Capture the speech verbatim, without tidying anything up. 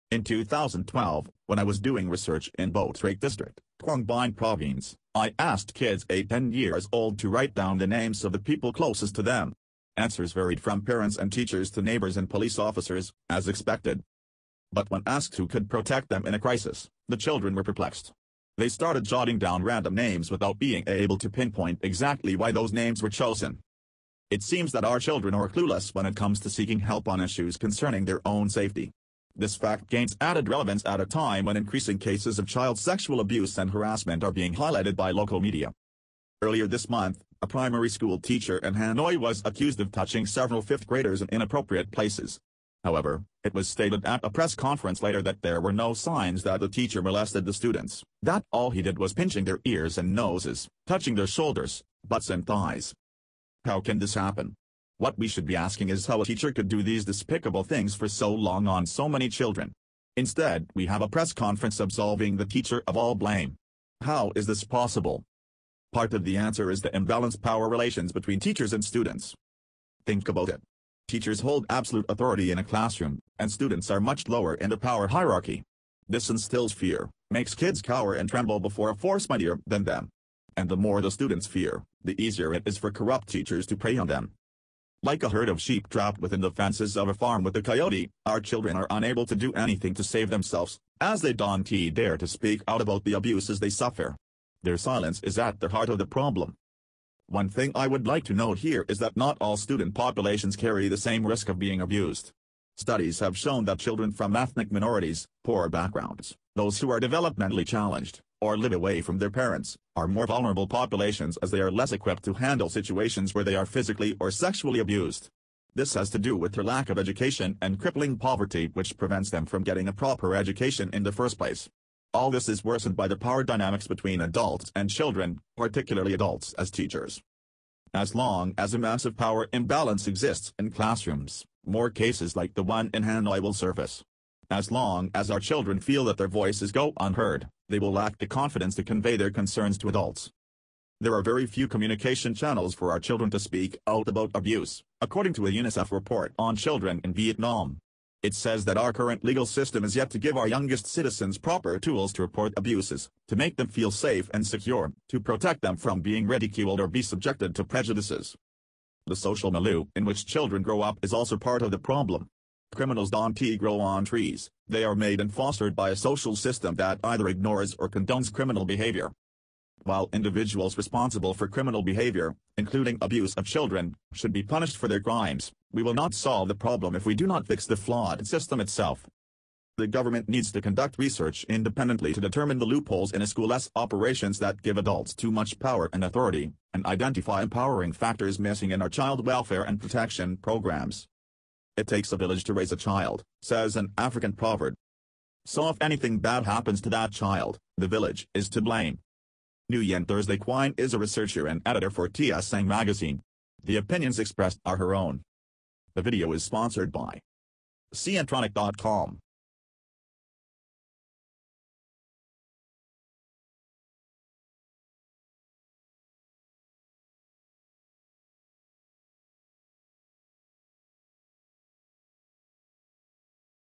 In two thousand twelve, when I was doing research in Bo Trach District, Quang Binh Province, I asked kids eight to ten years old to write down the names of the people closest to them. Answers varied from parents and teachers to neighbors and police officers, as expected. But when asked who could protect them in a crisis, the children were perplexed. They started jotting down random names without being able to pinpoint exactly why those names were chosen. It seems that our children are clueless when it comes to seeking help on issues concerning their own safety. This fact gains added relevance at a time when increasing cases of child sexual abuse and harassment are being highlighted by local media. Earlier this month, a primary school teacher in Hanoi was accused of touching several fifth graders in inappropriate places. However, it was stated at a press conference later that there were no signs that the teacher molested the students, that all he did was pinching their ears and noses, touching their shoulders, butts and thighs. How can this happen? What we should be asking is how a teacher could do these despicable things for so long on so many children. Instead, we have a press conference absolving the teacher of all blame. How is this possible? Part of the answer is the imbalanced power relations between teachers and students. Think about it. Teachers hold absolute authority in a classroom, and students are much lower in the power hierarchy. This instills fear, makes kids cower and tremble before a force mightier than them. And the more the students fear, the easier it is for corrupt teachers to prey on them. Like a herd of sheep trapped within the fences of a farm with a coyote, our children are unable to do anything to save themselves, as they don't dare to speak out about the abuses they suffer. Their silence is at the heart of the problem. One thing I would like to note here is that not all student populations carry the same risk of being abused. Studies have shown that children from ethnic minorities, poor backgrounds, those who are developmentally challenged, or live away from their parents, are more vulnerable populations as they are less equipped to handle situations where they are physically or sexually abused. This has to do with their lack of education and crippling poverty, which prevents them from getting a proper education in the first place. All this is worsened by the power dynamics between adults and children, particularly adults as teachers. As long as a massive power imbalance exists in classrooms, more cases like the one in Hanoi will surface. As long as our children feel that their voices go unheard, they will lack the confidence to convey their concerns to adults. There are very few communication channels for our children to speak out about abuse, according to a UNICEF report on children in Vietnam. It says that our current legal system is yet to give our youngest citizens proper tools to report abuses, to make them feel safe and secure, to protect them from being ridiculed or be subjected to prejudices. The social milieu in which children grow up is also part of the problem. Criminals don't grow on trees, they are made and fostered by a social system that either ignores or condones criminal behavior. While individuals responsible for criminal behavior, including abuse of children, should be punished for their crimes, we will not solve the problem if we do not fix the flawed system itself. The government needs to conduct research independently to determine the loopholes in schoolless operations that give adults too much power and authority, and identify empowering factors missing in our child welfare and protection programs. It takes a village to raise a child, says an African proverb. So if anything bad happens to that child, the village is to blame. New Yen Thursday. Quine is a researcher and editor for T S Ang magazine. The opinions expressed are her own. The video is sponsored by C N tronic dot com.